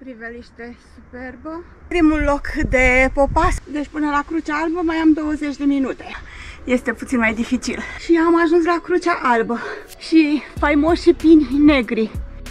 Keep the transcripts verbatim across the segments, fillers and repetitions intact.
priveliște superbă. Primul loc de popas, deci până la Crucea Albă mai am douăzeci de minute. Este puțin mai dificil. Și am ajuns la Crucea Albă și faimoși pini negri.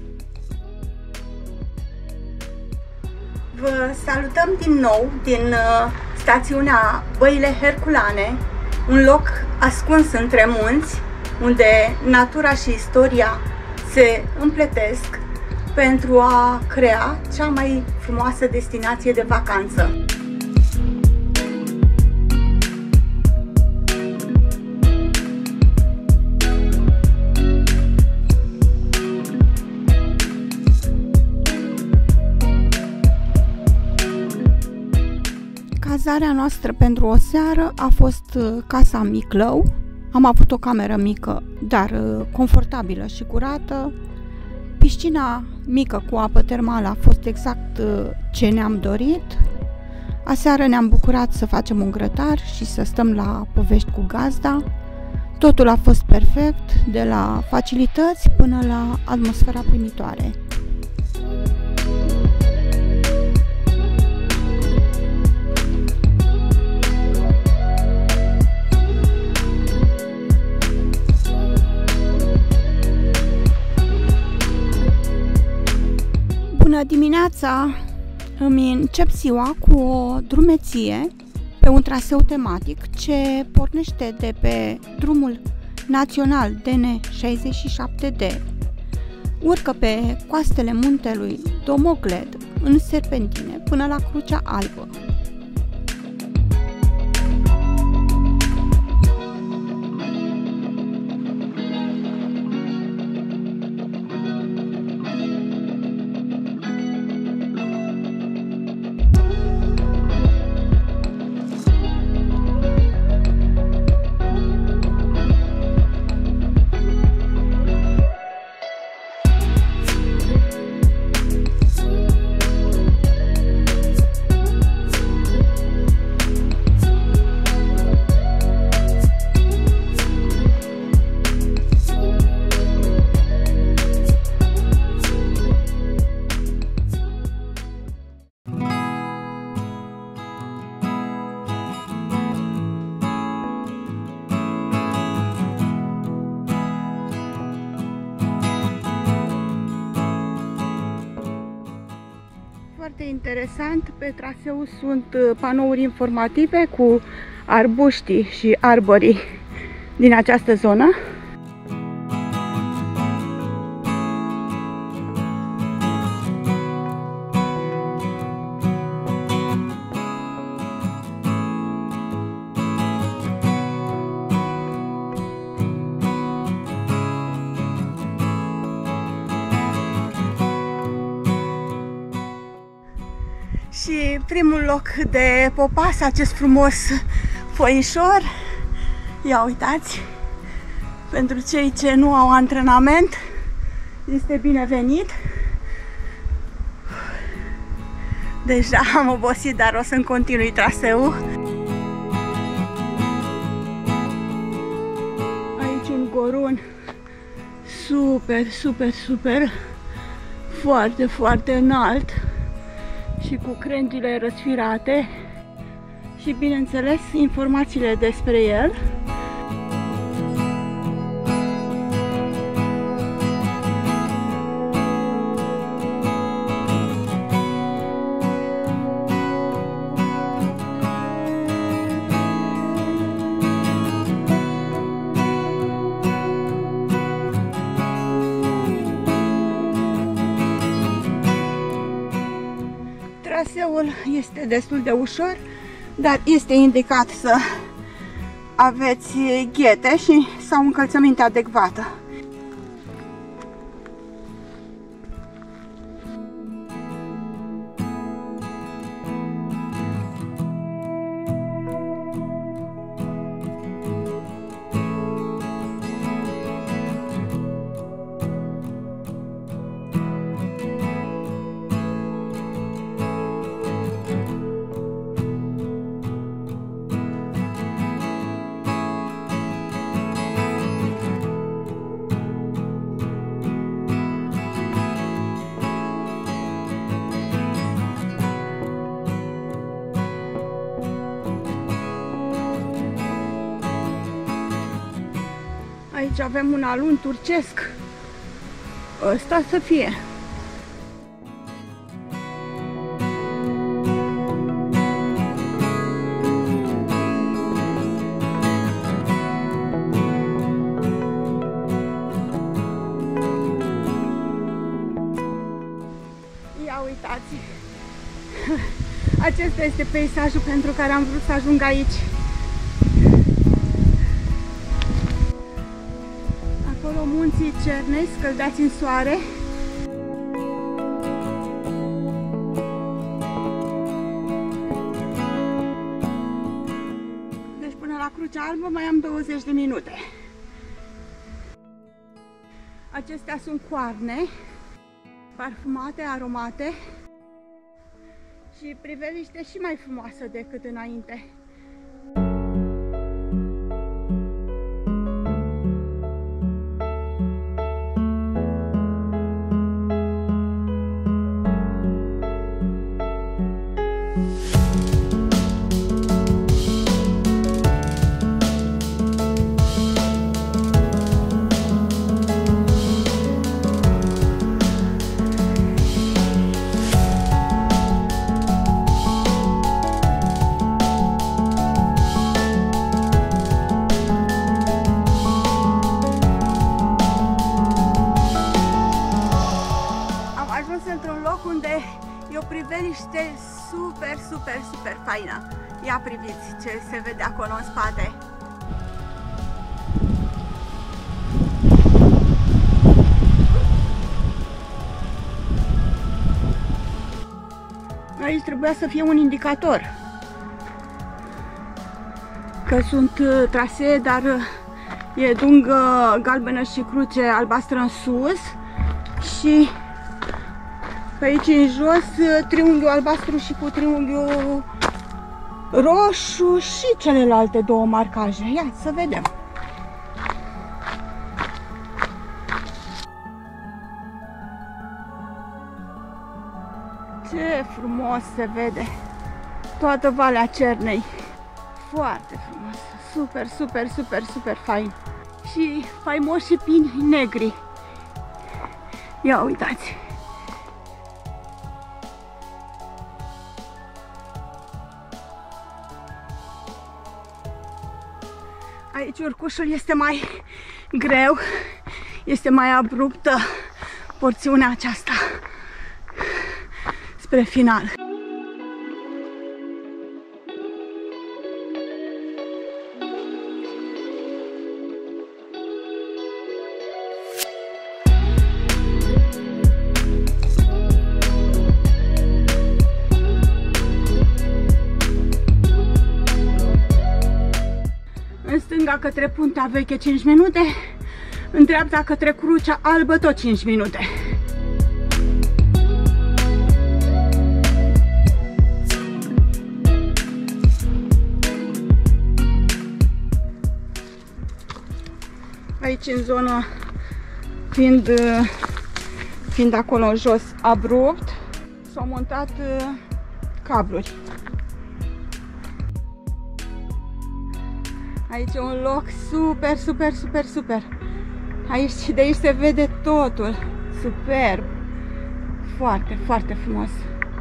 Vă salutăm din nou din uh, stațiunea Băile Herculane, un loc ascuns între munți, unde natura și istoria se împletesc pentru a crea cea mai frumoasă destinație de vacanță. Cazarea noastră pentru o seară a fost Casa Miclău. Am avut o cameră mică, dar confortabilă și curată. Piscina mică cu apă termală a fost exact ce ne-am dorit. Aseară ne-am bucurat să facem un grătar și să stăm la povești cu gazda. Totul a fost perfect, de la facilități până la atmosfera primitoare. Bună dimineața! Îmi încep ziua cu o drumeție pe un traseu tematic ce pornește de pe drumul național D N șaizeci și șapte D, urcă pe coastele muntelui Domogled în serpentine până la Crucea Albă. Foarte interesant, pe traseu sunt panouri informative cu arbuștii și arborii din această zonă. Și primul loc de popas, acest frumos foișor. Ia uitați, pentru cei ce nu au antrenament, este binevenit. Deja am obosit, dar o să-mi continui traseul. Aici un gorun super, super, super, foarte, foarte înalt și cu crengile răsfirate și, bineînțeles, informațiile despre el. Traseul este destul de ușor, dar este indicat să aveți ghete și sau încălțăminte adecvată. Aici avem un alun turcesc. Ăsta să fie. Ia uitați! Acesta este peisajul pentru care am vrut să ajung aici. Acolo munții Cernei, scăldați în soare. Deci până la Crucea Albă mai am douăzeci de minute. Acestea sunt coarne parfumate, aromate și priveliște și mai frumoasă decât înainte. Într-un loc unde e o priveliște super, super, super faină. Ia priviți ce se vede acolo în spate. Aici trebuia să fie un indicator că sunt trasee, dar e dungă galbenă și cruce albastră în sus și pe aici în jos triunghiul albastru și cu triunghiul roșu și celelalte două marcaje. Ia să vedem. Ce frumos se vede toată Valea Cernei. Foarte frumos. Super, super, super, super fain. Și faimoși pini negri. Ia uitați. Aici urcușul este mai greu, este mai abruptă porțiunea aceasta spre final. În stânga către Puntea Veche cinci minute, în dreapta către Crucea Albă tot cinci minute. Aici în zonă, fiind, fiind acolo în jos abrupt, s-au montat cabluri. Aici e un loc super, super, super, super. Aici și de aici se vede totul. Superb. Foarte, foarte frumos.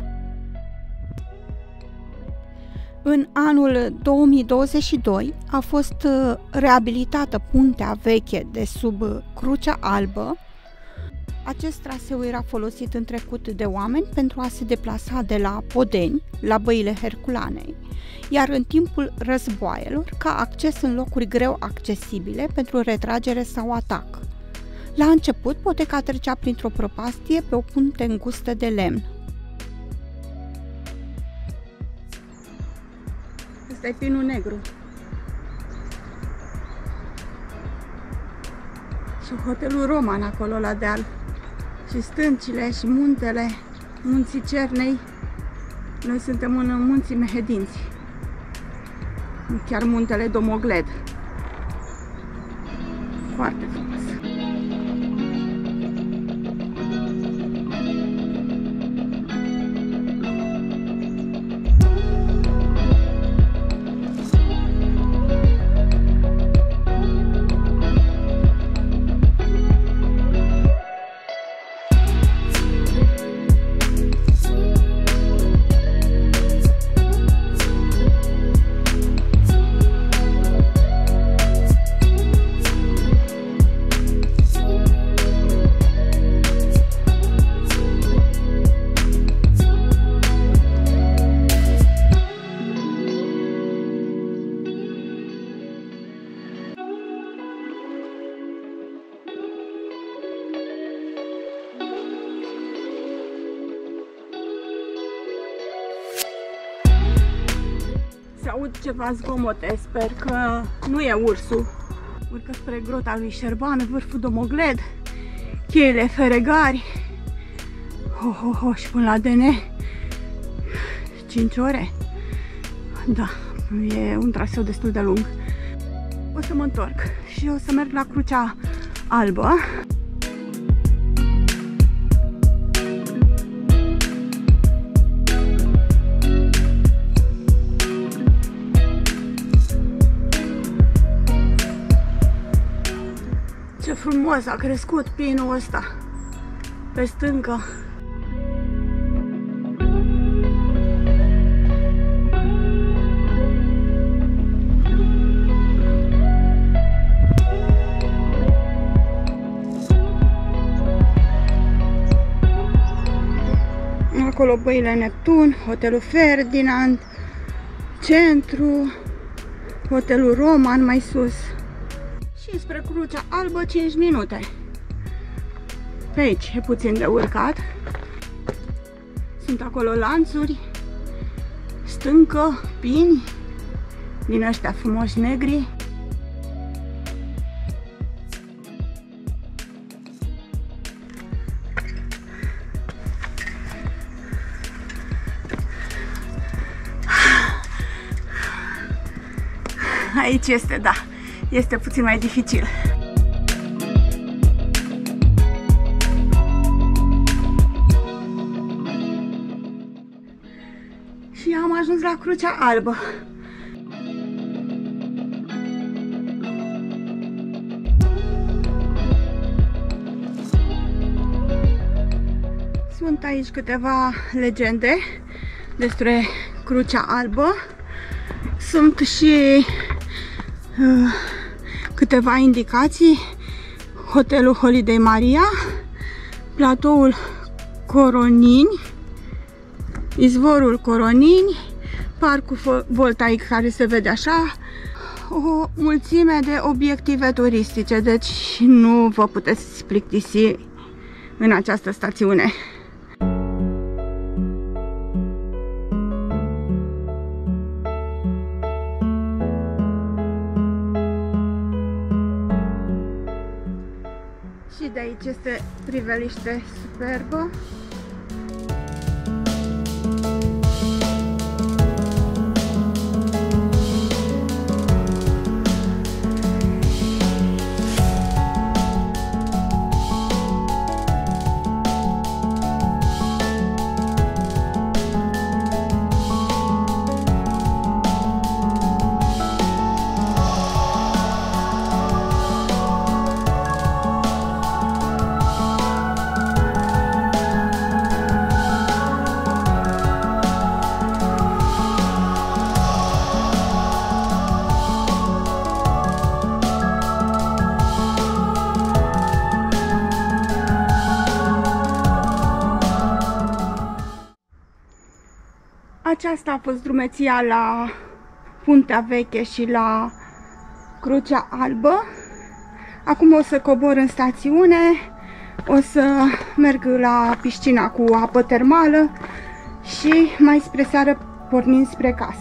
În anul două mii douăzeci și doi a fost reabilitată Puntea Veche de sub Crucea Albă. Acest traseu era folosit în trecut de oameni pentru a se deplasa de la Podeni la Băile Herculanei, iar în timpul războaielor ca acces în locuri greu accesibile pentru retragere sau atac. La început, poteca trecea printr-o prăpastie pe o punte îngustă de lemn. Ăsta e pinul negru. Și hotelul Roman acolo la deal. Și stâncile și muntele, munții Cernei. Noi suntem în munții Mehedinți. Chiar muntele Domogled. Foarte frumos. Se aud ceva zgomote, sper că nu e ursul. Urcă spre grota lui Șerban, vârful Domogled, cheile Feregari. Ho, ho, ho, și până la D N cinci ore. Da, e un traseu destul de lung. O să mă întorc și o să merg la Crucea Albă. Ce frumos a crescut pinul ăsta pe stâncă. Acolo Băile Neptun, Hotelul Ferdinand, centru, Hotelul Roman mai sus. Și spre Crucea Albă cinci minute. Pe aici e puțin de urcat. Sunt acolo lanțuri, stâncă, pini, din ăștia frumoși negri. Aici este, da, este puțin mai dificil. Și am ajuns la Crucea Albă. Sunt aici câteva legende despre Crucea Albă. Sunt și uh, câteva indicații. Hotelul Holiday Maria, platoul Coronini, izvorul Coronini, parcul voltaic care se vede așa, o mulțime de obiective turistice, deci nu vă puteți plictisi în această stațiune. Și de aici este priveliște superbă. Aceasta a fost drumeția la Puntea Veche și la Crucea Albă. Acum o să cobor în stațiune, o să merg la piscina cu apă termală și mai spre seară pornim spre casă.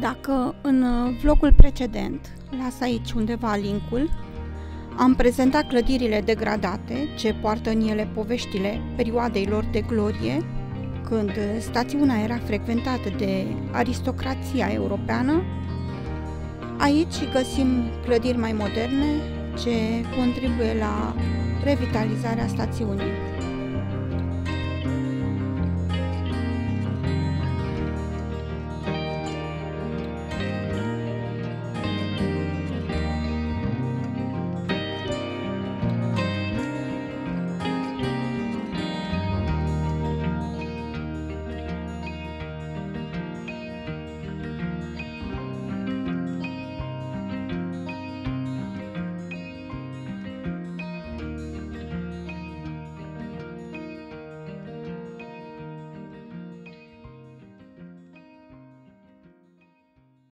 Dacă în vlogul precedent, las aici undeva linkul, am prezentat clădirile degradate ce poartă în ele poveștile perioadei lor de glorie, când stațiunea era frecventată de aristocrația europeană, aici găsim clădiri mai moderne ce contribuie la revitalizarea stațiunii.